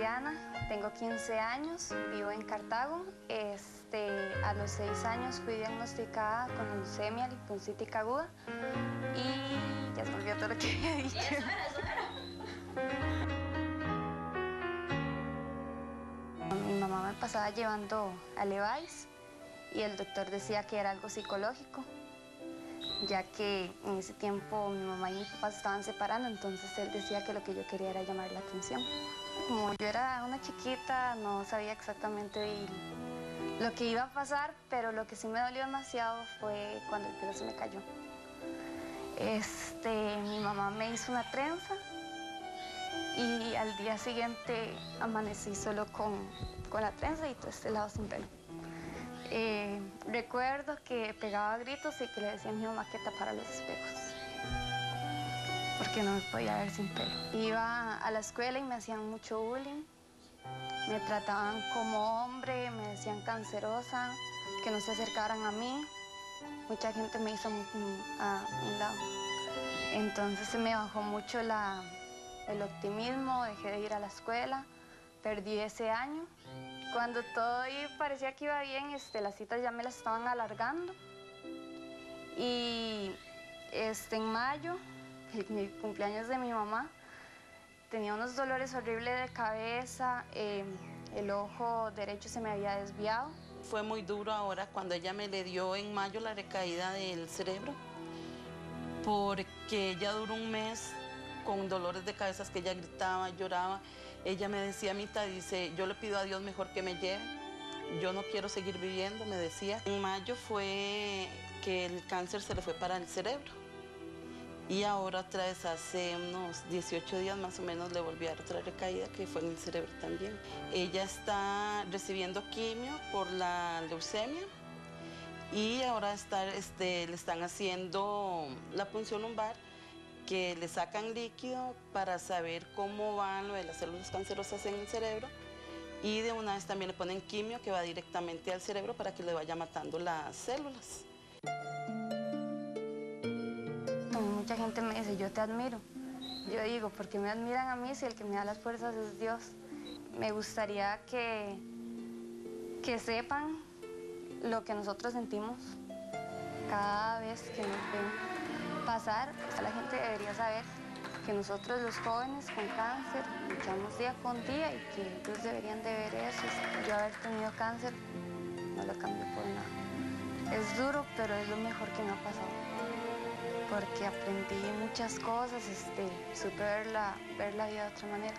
Diana, tengo 15 años, vivo en Cartago. A los 6 años fui diagnosticada con leucemia linfocítica aguda y ya se me olvidó todo lo que había dicho. Mi mamá me pasaba llevando a Levi's y el doctor decía que era algo psicológico, ya que en ese tiempo mi mamá y mi papá se estaban separando, entonces él decía que lo que yo quería era llamar la atención. Como yo era una chiquita, no sabía exactamente lo que iba a pasar, pero lo que sí me dolió demasiado fue cuando el pelo se me cayó. Mi mamá me hizo una trenza y al día siguiente amanecí solo con la trenza y todo este lado sin pelo. Recuerdo que pegaba gritos y que le decía a mi mamá que tapara los espejos, porque no me podía ver sin pelo. Iba a la escuela y me hacían mucho bullying. Me trataban como hombre, me decían cancerosa, que no se acercaran a mí. Mucha gente me hizo a un lado. Entonces se me bajó mucho el optimismo, dejé de ir a la escuela, perdí ese año. Cuando todo parecía que iba bien, las citas ya me las estaban alargando. Y en mayo, el cumpleaños de mi mamá, tenía unos dolores horribles de cabeza, el ojo derecho se me había desviado. Fue muy duro ahora cuando ella me le dio en mayo la recaída del cerebro, porque ella duró un mes con dolores de cabeza que ella gritaba, lloraba. Ella me decía, Mita, dice, yo le pido a Dios mejor que me lleve, yo no quiero seguir viviendo, me decía. En mayo fue que el cáncer se le fue para el cerebro. Y ahora otra vez, hace unos 18 días más o menos, le volví a dar otra recaída que fue en el cerebro también. Ella está recibiendo quimio por la leucemia y ahora le están haciendo la punción lumbar, que le sacan líquido para saber cómo van lo de las células cancerosas en el cerebro, y de una vez también le ponen quimio que va directamente al cerebro para que le vaya matando las células. Mucha gente me dice, yo te admiro. Yo digo, ¿por qué me admiran a mí si el que me da las fuerzas es Dios? Me gustaría que sepan lo que nosotros sentimos cada vez que nos ven pasar. La gente debería saber que nosotros los jóvenes con cáncer luchamos día con día y que ellos deberían de ver eso. Yo haber tenido cáncer no lo cambio por nada. Es duro, pero es lo mejor que me ha pasado, porque aprendí muchas cosas, supe ver la vida de otra manera.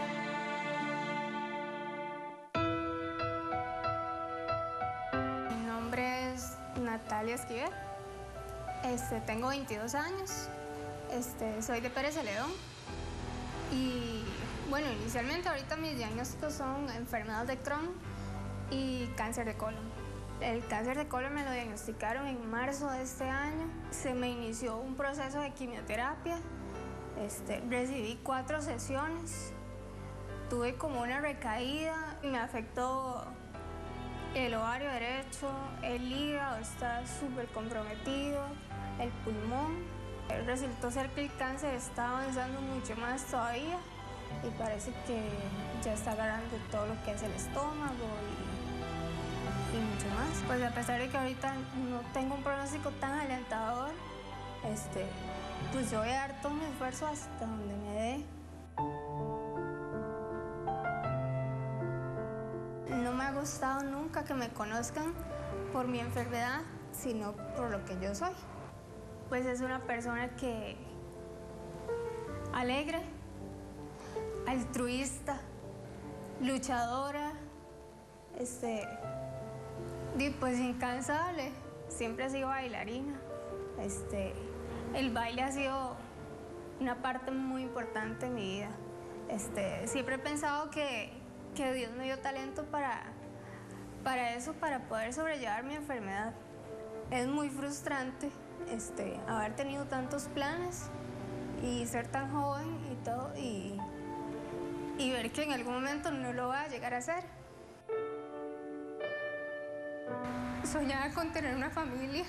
Mi nombre es Natalia Esquivel, tengo 22 años, soy de Pérez Celedón y bueno, inicialmente ahorita mis diagnósticos son enfermedad de Crohn y cáncer de colon. El cáncer de colon me lo diagnosticaron en marzo de este año. Se me inició un proceso de quimioterapia. Recibí 4 sesiones. Tuve como una recaída. Me afectó el ovario derecho, el hígado está súper comprometido, el pulmón. Resultó ser que el cáncer está avanzando mucho más todavía y parece que ya está agarrando todo lo que es el estómago y mucho más. Pues a pesar de que ahorita no tengo un pronóstico tan alentador, pues yo voy a dar todo mi esfuerzo hasta donde me dé. No me ha gustado nunca que me conozcan por mi enfermedad, sino por lo que yo soy. Pues es una persona que alegre, altruista, luchadora, y pues incansable. Siempre he sido bailarina. El baile ha sido una parte muy importante de mi vida. Siempre he pensado que Dios me dio talento para eso, para poder sobrellevar mi enfermedad. Es muy frustrante haber tenido tantos planes y ser tan joven y todo, y ver que en algún momento no lo va a llegar a hacer. Soñaba con tener una familia.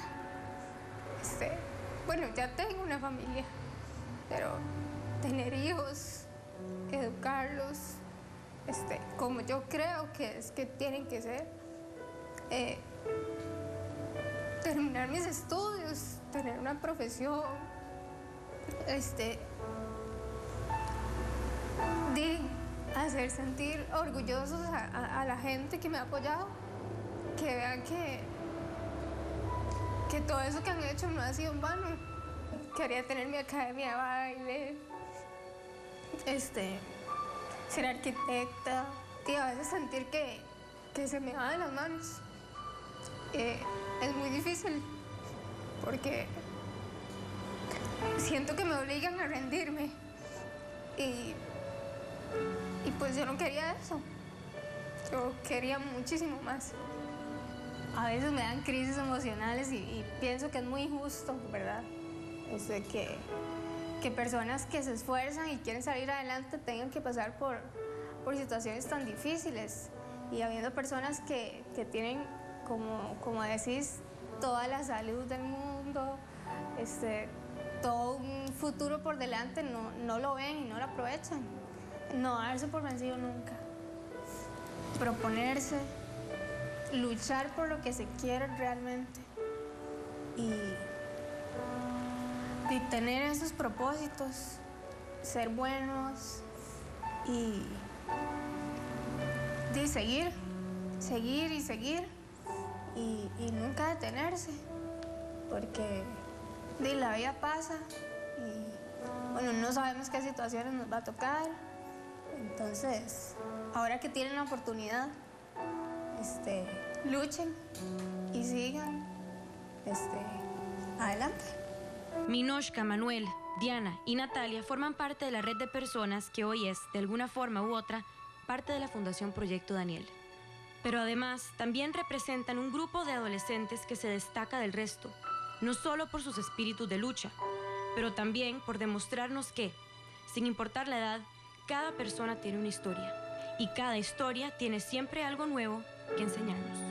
Bueno, ya tengo una familia, pero tener hijos, educarlos, como yo creo que es que tienen que ser. Terminar mis estudios, tener una profesión, hacer sentir orgullosos a la gente que me ha apoyado, que vean que todo eso que han hecho no ha sido en vano. Quería tener mi academia de baile, ser arquitecta, y a veces sentir que se me va de las manos. Es muy difícil porque siento que me obligan a rendirme y pues yo no quería eso, yo quería muchísimo más. A veces me dan crisis emocionales y pienso que es muy injusto, ¿verdad? Que personas que se esfuerzan y quieren salir adelante tengan que pasar por situaciones tan difíciles, y habiendo personas que tienen, como decís, toda la salud del mundo, todo un futuro por delante, no lo ven y no lo aprovechan. No darse por vencido nunca. Proponerse, luchar por lo que se quiere realmente y tener esos propósitos, ser buenos y seguir y nunca detenerse, porque la vida pasa y bueno, no sabemos qué situaciones nos va a tocar. Entonces, ahora que tienen la oportunidad, luchen y sigan adelante. Minoshka, Manuel, Diana y Natalia forman parte de la red de personas que hoy es, de alguna forma u otra, parte de la Fundación Proyecto Daniel. Pero además, también representan un grupo de adolescentes que se destaca del resto, no solo por sus espíritus de lucha, pero también por demostrarnos que, sin importar la edad, cada persona tiene una historia, y cada historia tiene siempre algo nuevo que enseñarnos.